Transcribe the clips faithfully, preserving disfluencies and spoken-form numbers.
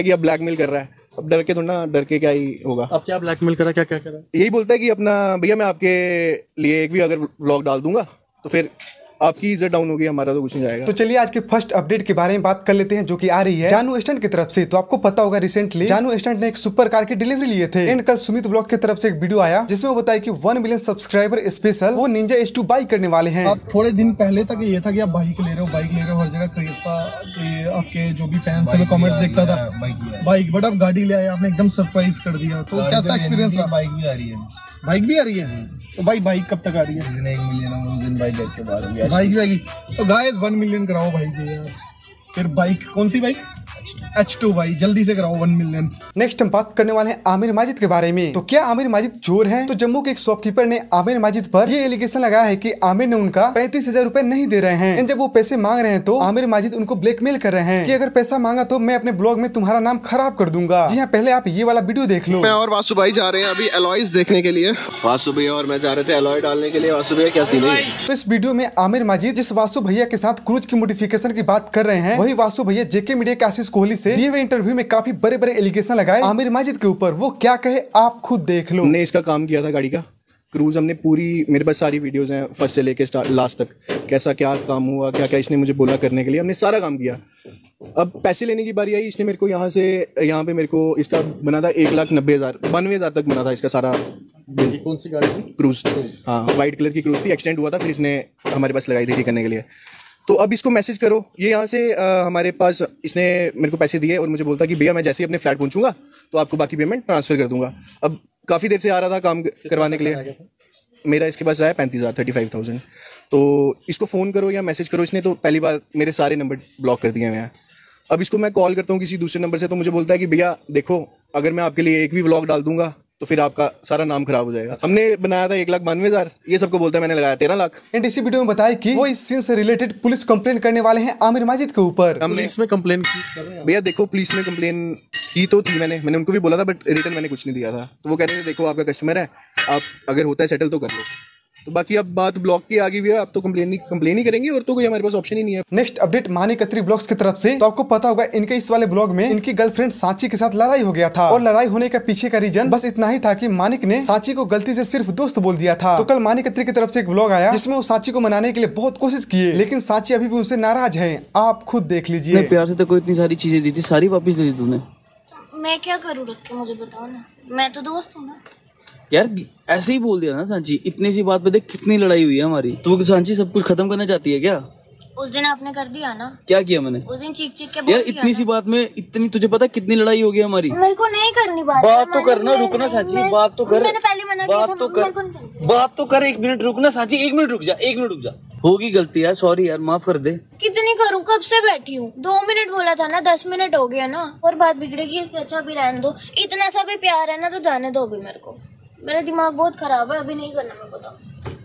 कि अब ब्लैकमेल कर रहा है, अब डर के थोड़ा ना, डर के क्या ही होगा। अब क्या ब्लैकमेल करा, क्या क्या करा? यही बोलता है कि अपना भैया मैं आपके लिए एक भी अगर व्लॉग डाल दूंगा तो फिर आपकी इज्जत डाउन होगी, हमारा तो कुछ नहीं जाएगा। तो चलिए आज के फर्स्ट अपडेट के बारे में बात कर लेते हैं, जो कि आ रही है जानू स्टंट की तरफ से। तो आपको पता होगा रिसेंटली जानू स्टंट ने एक सुपर कार की डिलीवरी लिए थे एंड कल सुमित ब्लॉग की तरफ से एक वीडियो आया जिसमें वो बताया कि वन मिलियन सब्सक्राइबर स्पेशल वो निंजा एच टू बाइक करने वाले हैं। आप थोड़े दिन पहले तक ये था कि आप बाइक ले रहे हो बाइक ले रहे हो हर जगह क्रेज था, आपके जो भी फैंस है मैं कमेंट्स देखता था बाइक, बट आप गाड़ी ले आए, आपने एकदम सरप्राइज कर दिया। तो कैसा एक्सपीरियंस रहा? बाइक भी आ रही है, बाइक भी आ रही है। तो भाई बाइक कब तक आ रही है? जिस दिन एक मिलियन उस दिन बाइक के बाद बाइक भी आएगी। तो गाइस वन मिलियन कराओ भाई के यार। फिर बाइक कौन सी बाइक? एच टू भाई, जल्दी से कराओ वन मिलियन। नेक्स्ट हम बात करने वाले हैं आमिर माजिद के बारे में। तो क्या आमिर माजिद चोर हैं? तो जम्मू के एक शॉपकीपर ने आमिर माजिद पर ये एलिगेशन लगाया है कि आमिर ने उनका पैंतीस हजार रूपए नहीं दे रहे हैं। जब वो पैसे मांग रहे हैं तो आमिर माजिद उनको ब्लैकमेल कर रहे हैं कि अगर पैसा मांगा तो मैं अपने ब्लॉग में तुम्हारा नाम खराब कर दूंगा। जी हाँ, पहले आप ये वाला वीडियो देख लो। मैं और वासु भाई जा रहे हैं अभी एलॉयज देखने के लिए। वासु भैया और मैं जा रहे थे एलॉय डालने के लिए। वासु भैया क्या सीन है? तो इस वीडियो में आमिर माजिद जिस वासु भैया के साथ क्रूज की मॉडिफिकेशन की बात कर रहे हैं, वही वासु भैया जेके मीडिया के आशीष कोहली से दिए हुए इंटरव्यू में काफी बड़े बड़े एलिगेशन लगाए आमिर माजिद के ऊपर। वो क्या कहे आप खुद देख लो। हमने इसका काम किया था गाड़ी का क्रूज, हमने पूरी, मेरे पास सारी वीडियोस हैं फर्स्ट से लेके लास्ट तक, कैसा क्या काम हुआ, क्या क्या इसने मुझे बोला करने के लिए, हमने सारा काम किया। अब पैसे लेने की बारी आई, इसने मेरे को यहाँ से यहाँ पे मेरे को इसका बना था एक लाख नब्बे हज़ार बानवे हज़ार तक बना था इसका सारा। कौन सी गाड़ी थी? क्रूज, हाँ वाइट कलर की क्रूज थी, एक्सटेंड हुआ था, फिर इसने हमारे पास लगाई थी ठीक करने के लिए। तो अब इसको मैसेज करो, ये यहाँ से आ, हमारे पास इसने मेरे को पैसे दिए और मुझे बोलता कि भैया मैं जैसे ही अपने फ्लैट पहुँचूंगा तो आपको बाकी पेमेंट ट्रांसफ़र कर दूंगा। अब काफ़ी देर से आ रहा था काम करवाने के लिए, मेरा इसके पास आया पैंतीस हज़ार थर्टी फाइव थाउजेंड। तो इसको फ़ोन करो या मैसेज करो, इसने तो पहली बार मेरे सारे नंबर ब्लॉक कर दिए हैं। अब इसको मैं कॉल करता हूँ किसी दूसरे नंबर से तो मुझे बोलता है कि भैया देखो अगर मैं आपके लिए एक भी व्लॉग डाल दूंगा तो फिर आपका सारा नाम खराब हो जाएगा। हमने बनाया था एक लाख बानवे हजार, ये सबको बोलता है मैंने लगाया तेरह लाख। एंड इसी वीडियो में बताया कि वो इस सीन से रिलेटेड पुलिस कंप्लेन करने वाले हैं आमिर माजिद के ऊपर। हमने इसमें कंप्लेन की? भैया देखो पुलिस में कंप्लेन की तो थी, मैंने मैंने उनको भी बोला था बट रिटर्न मैंने कुछ नहीं दिया था। तो वो कह रहे थे देखो आपका कस्टमर है, आप अगर होता है सेटल तो कर लो। तो बाकी अब बात ब्लॉक की आ गई है, अब तो कंप्लेन कंप्लेन ही करेंगे और तो कोई हमारे पास ऑप्शन ही नहीं है। Next update Manik Khatri blogs की तरफ से। तो आपको पता होगा इनके इस वाले ब्लॉग में इनकी गर्लफ्रेंड सांची के साथ लड़ाई हो गया था और लड़ाई होने का पीछे का रीजन बस इतना ही था कि मानिक ने सांची को गलती से सिर्फ दोस्त बोल दिया था। तो कल मानिक कत्री की तरफ से एक ब्लॉग आया जिसमें वो सांची को मनाने के लिए बहुत कोशिश किए, लेकिन सांची अभी भी उनसे नाराज है। आप खुद देख लीजिए। प्यार से तो कोई इतनी सारी चीजें दी थी, सारी वापस दे दी तूने। मैं क्या करूँ रख के, मुझे बताओ ना, मैं तो दोस्त हूँ ना यार। ऐसे ही बोल दिया ना सांची, इतनी सी बात पे देख कितनी लड़ाई हुई है हमारी। तू सांची सब कुछ खत्म करना चाहती है क्या? उस दिन आपने कर दिया ना। क्या किया मैंने? उस दिन चीख चीख के बोल यार दिया इतनी सी बात में इतनी, तुझे पता कितनी लड़ाई हो गई हमारी। मेरे को नहीं करनी बात। बात तो करना, रुकना सांची, बात तो कर। मैंने पहले मना किया था, बात तो कर, बात तो कर। एक मिनट रुकना सांची, एक मिनट रुक जा, एक मिनट रुक जा। होगी गलती यार, सॉरी यार, माफ कर दे। कितनी करूँ, कब से बैठी हूँ? दो मिनट बोला था ना, दस मिनट हो गया ना, और बात बिगड़ेगी, इससे अच्छा भी रहने दो। इतना सा भी प्यार है ना तो जाने दो अभी मेरे को। मेरा दिमाग बहुत खराब है, अभी नहीं करना मेरे को तो।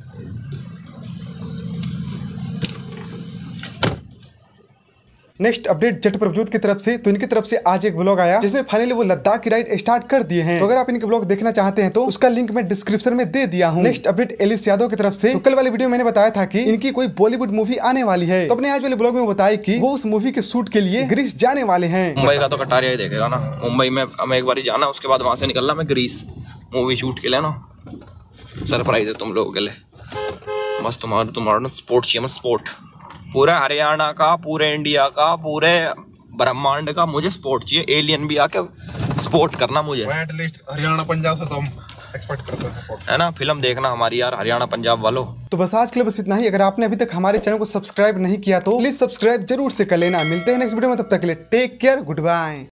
नेक्स्ट अपडेट जट प्रभजोत की तरफ से। तो इनकी तरफ से आज एक ब्लॉग आया जिसमें फाइनली वो लद्दाख की राइड स्टार्ट कर दिए हैं। तो अगर आप इनके ब्लॉग देखना चाहते हैं तो उसका लिंक मैं डिस्क्रिप्शन में दे दिया हूँ। नेक्स्ट अपडेट एलिस यादव की तरफ से। तो कल वाली वीडियो मैंने बताया था कि इनकी कोई बॉलीवुड मूवी आने वाली है। तो अपने आज वाले ब्लॉग में बताया कि वो उस मूवी के शूट के लिए ग्रीस जाने वाले हैं। मुंबई का तो कटारिया ही देखेगा ना। मुंबई में हमें एक बार जाना, उसके बाद वहाँ से निकलना मैं ग्रीस मूवी शूट के लिए ना। सरप्राइज है तुम लोगों के लिए। बस तुम्हारा तुम्हारा स्पोर्ट चाहिए, स्पोर्ट पूरा हरियाणा का, पूरे इंडिया का, पूरे ब्रह्मांड का मुझे स्पोर्ट चाहिए। एलियन भी आके स्पोर्ट करना मुझे। एटलीस्ट हरियाणा पंजाब से तो हम एक्सपेक्ट करते हैं, है ना। फिल्म देखना हमारी यार, हरियाणा पंजाब वालों। तो बस आज के लिए बस इतना ही। अगर आपने अभी तक हमारे चैनल को सब्सक्राइब नहीं किया तो प्लीज सब्सक्राइब जरूर से कर लेना। मिलते हैं नेक्स्ट वीडियो में, तब तक के लिए टेक केयर, गुड बाय।